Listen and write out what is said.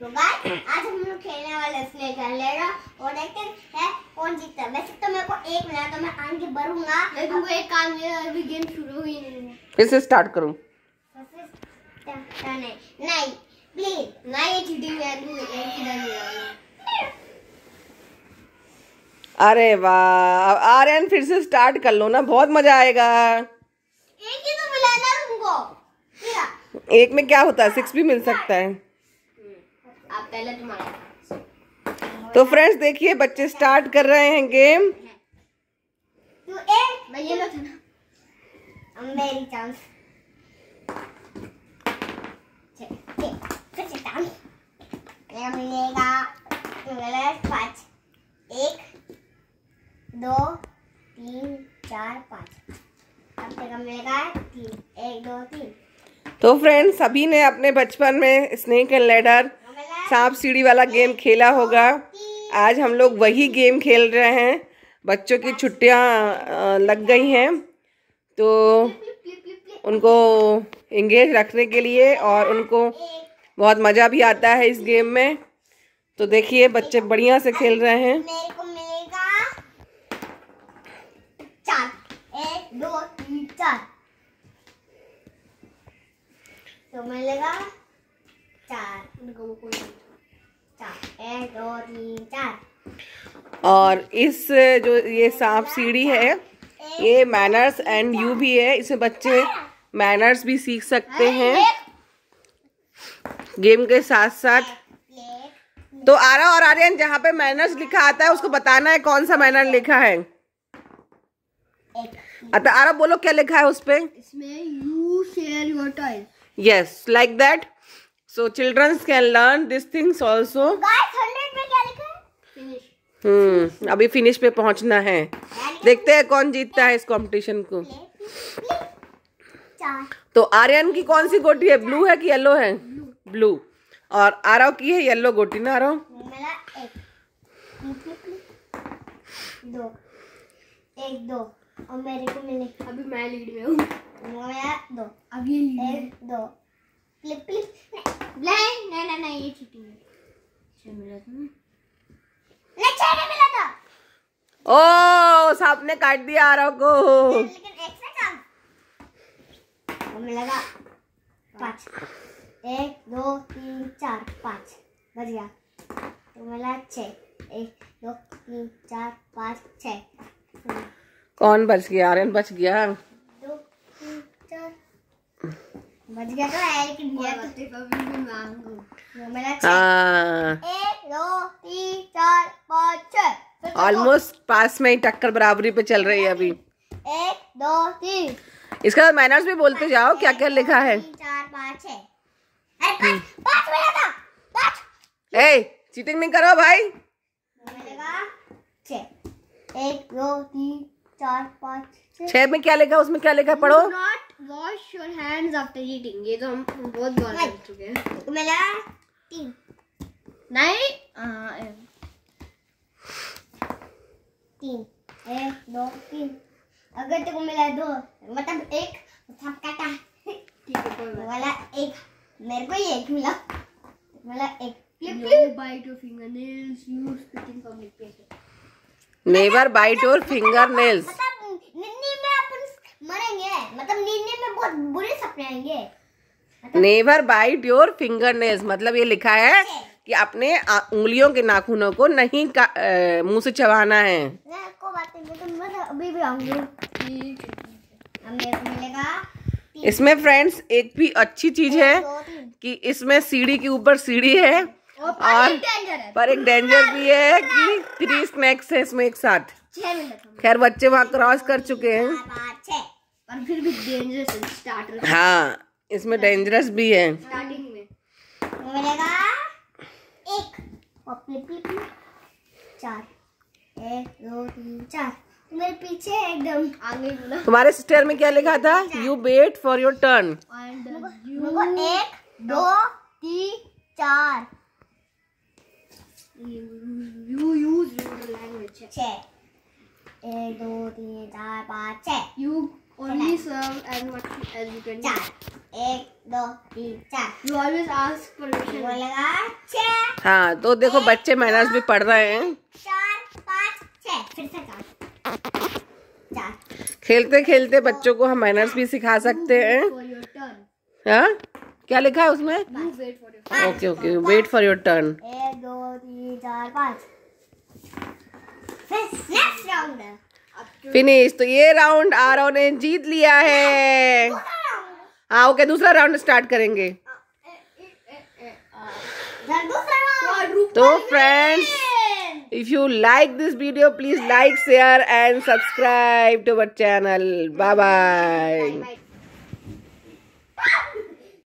तो गाइस आज हम लोग खेलने वाले स्नेक एंड लैडर और देखते हैं कौन जीतता है। वैसे तो मेरे को एक मिला तो मैं आगे बढ़ूंगा। मैं तुमको एक काम दिया, अभी गेम शुरू हुई नहीं है। फिर से स्टार्ट करूं? नहीं प्लीज ना, ये चीटिंग है। तू एक ही डर। अरे वाह आर्यन, फिर से स्टार्ट कर लो ना, बहुत मजा आएगा। एक ही तो मिला ना तुमको। एक में क्या होता है, 6 भी मिल सकता है। आप पहले तुम्हारा। तो फ्रेंड्स देखिए, बच्चे स्टार्ट कर रहे हैं गेम। तू एक मैं ये लो था ना, मेरी चांस। फिर से चांस मिलेगा 5 1 2 3 4 5। अब तक मिलेगा 3 1 2 3। तो फ्रेंड्स सभी ने अपने बचपन में स्नेक एंड लैडर, सांप सीढ़ी वाला गेम खेला होगा। आज हम लोग वही गेम खेल रहे हैं। बच्चों की छुट्टियां लग गई हैं तो उनको एंगेज रखने के लिए, और उनको बहुत मज़ा भी आता है इस गेम में। तो देखिए बच्चे बढ़िया से खेल रहे हैं। मेरे को मिलेगा 4 1 2 3 4। तो मिलेगा 4 1 2 3 4। और इस जो ये सांप सीढ़ी है, ये मैनर्स एंड यू भी है। इसमें बच्चे मैनर्स भी सीख सकते हैं गेम के साथ साथ। तो आरा और आर्यन, जहाँ पे मैनर्स लिखा आता है उसको बताना है कौन सा मैनर लिखा है। अच्छा आरा बोलो क्या लिखा है उस पे? इसमें you share your toys. Yes, like that. So childrens can learn this things also. Guys 100 में क्या लिखा है? फिनिश। अभी फिनिश पे पहुंचना है। देखते हैं कौन जीतता है इस कंपटीशन को। तो आर्यन की कौन सी गोटी है, ब्लू है कि येलो है? ब्लू। और आरव की है येलो गोटी ना आरव? मेरा 1 2 और मेरे को मिले। अभी मैं लीड में हूँ। मेरा 2। अब ये 1 2 फ्लिप फ्लिप। नहीं ये चीटिंग है। 6 मिला था ना? नहीं 6 नहीं मिला था। ओ सांप ने काट दिया आरव को। लेकिन एक से कम। वो मिलेगा 5 1 2 3 4 5। बच गया। तो मिला 6 1 2 3 4 5 6। कौन बच गया? आर्यन बच गया। 2 3 4 बच गया तो है, लेकिन ये तो देखो भी मांगू। वो मिला 6 1 2 3 4 5 6। ऑलमोस्ट पास में ही, टक्कर बराबरी पे चल रही है अभी। 1 2 3। इसका मैनर्स भी बोलते जाओ, क्या क्या लिखा है। 3 4 5 6। अरे 5 मिला था। 5। ए चीटिंग नहीं करो भाई। मिलेगा 6 1 2 3 4 5 6। 6 में क्या लिखा, उसमें क्या लिखा पढ़ो। Not wash your hands after eating. ये तो हम बहुत बार कर चुके हैं। तो मिला 3 नहीं 3 1 2 3। अगर तेको मिला 2 मतलब 1 सब काटा। ठीक है कोई बात। वाला 1 मेरे को ये 1 मिला। वाला 1 flip bite your fingernails, use speaking public places. Never bite your finger nails. मतलब निन्ने में अपन मरेंगे, मतलब निन्ने में बहुत बुरे सपने आएंगे। Never bite your finger nails मतलब ये लिखा है कि अपने उंगलियों के नाखूनों को नहीं मुंह से चबाना है। को बात नहीं, तो मैं अभी भी आऊंगी। अब मेरे को मिलेगा 3। इसमें फ्रेंड्स एक भी अच्छी चीज है कि इसमें सीढ़ी के ऊपर सीढ़ी है, और पर एक डेंजर भी है कि 3 स्नैक्स है इसमें एक साथ। 6 मिनट। खैर बच्चे वहाँ क्रॉस कर चुके हैं। 6 पर फिर भी डेंजरस है स्टार्टर। हाँ इसमें डेंजरस भी है। स्टार्टिंग में मिलेगा 1 और फ्लिप 4 1 2 3 4। मेरे पीछे एकदम आगे बोला। तुम्हारे स्टेयर में क्या लिखा था? You wait for your turn. 1 2 3 4। You use your language. 6 1 2 3 4 5 6। You only serve as much as you can. 4 1 2 3 4। You always ask permission. बोलेगा 6 हाँ तो देखो बच्चे मैनर्स भी पढ़ रहे हैं। 4 5 6 फिर से 4। खेलते खेलते बच्चों को हम मैनर्स भी सिखा सकते हैं। हाँ क्या लिखा है उसमें? Okay okay, wait for your turn. 1 2 3 4 5 next round finish. तो ये राउंड आरव ने जीत लिया है। हाँ ओके, दूसरा राउंड स्टार्ट करेंगे। तो friends, if you like this video, please like, share and subscribe to our channel. Bye bye.